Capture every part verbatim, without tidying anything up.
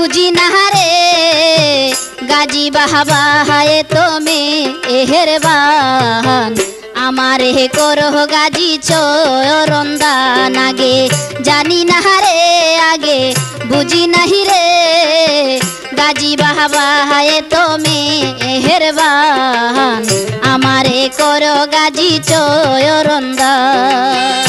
বুঝি না রে গাজী বাবা হায় তুমি এহের বান আমারে করো গাজী চরণ দান আগে জানি না রে আগে বুঝি নাহি রে গাজী বাবা হায় তুমি এহের বান আমারে করো গাজী চরণ দান।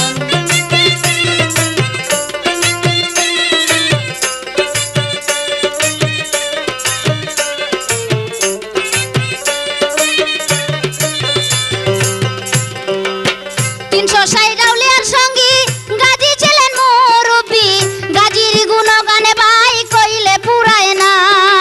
তিনশো ষাট আউলিয়ার সঙ্গী গাজী ছিলেন মুরব্বী গাজীর গুণগানে ভাই কইলে পুরায় না।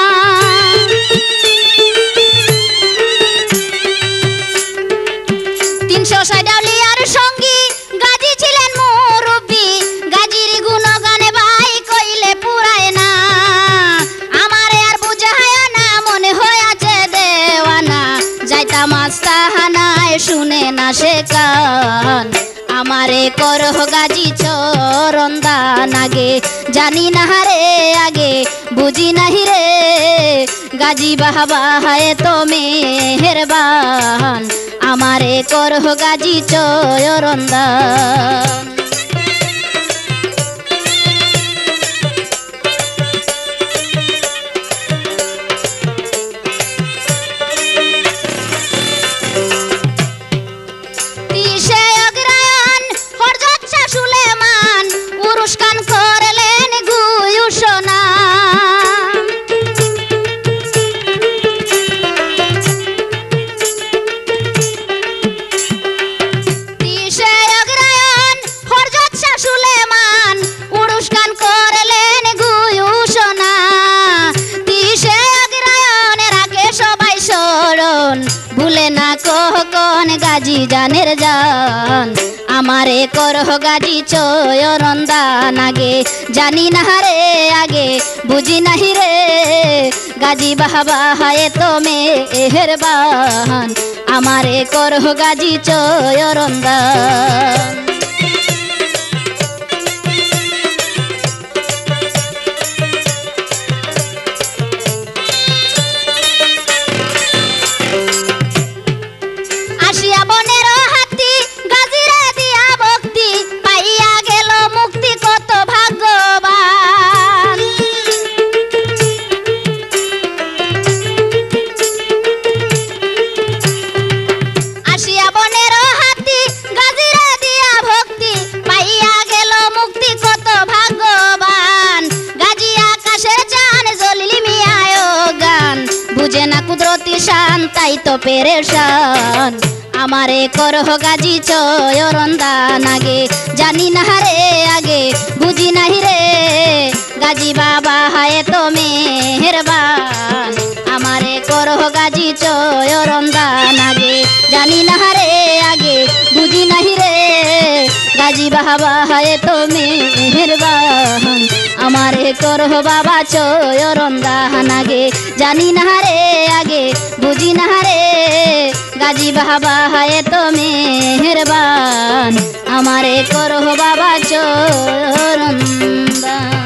তিনশো ষাট আউলিয়ার সঙ্গী গাজী ছিলেন মুরব্বী গাজীর গুণগানে ভাই কইলে পুরায় না। আমারে আর বুঝায় না মনে হয় আছে দেওয়ানা যাইতাম আস্তাহানায় শুনে না সে কান আমারে করো গাজী চরণ দান আগে জানি না রে আগে বুঝি নাহি রে গাজী বাবা হায় তুমি মেহেরবান আমারে করো গাজী চরণ দান। ভুলে না কখন গাজী জানের জান আমারে করো গাজী চরণ দান আগে জানি না রে আগে বুঝি নাহি রে গাজী বাবা হায় তুমি মেহেরবান আমারে করো গাজী চরণ দান। বুঝে না কুদরতি শান তাই তো পেরেশান আমারে করো গাজী চরণ দান আগে জানি না রে আগে বুঝি নাহি রে গাজী বাবা হায় তুমি মেহেরবান আমারে করো গাজী চরণ দান আগে জানি না রে আগে বুঝি নাহি রে গাজী বাবা হায় তুমি মেহেরবান আমারে করো বাবা চরণ দান আগে জানি না রে আগে বুঝি না রে গাজী বাবা হায় তুমি মেহেরবান আমারে করো বাবা চরণ দান।